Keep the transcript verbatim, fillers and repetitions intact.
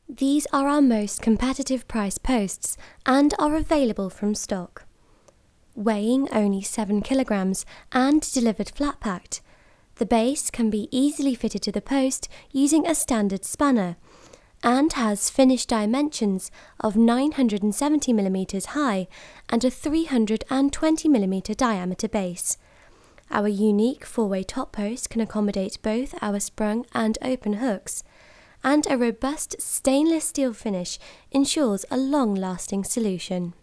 These are our most competitive price posts and are available from stock. Weighing only seven kilograms and delivered flat packed, the base can be easily fitted to the post using a standard spanner and has finished dimensions of nine hundred seventy millimeters high and a three hundred twenty millimeter diameter base. Our unique four-way top post can accommodate both our sprung and open hooks, and a robust stainless steel finish ensures a long-lasting solution.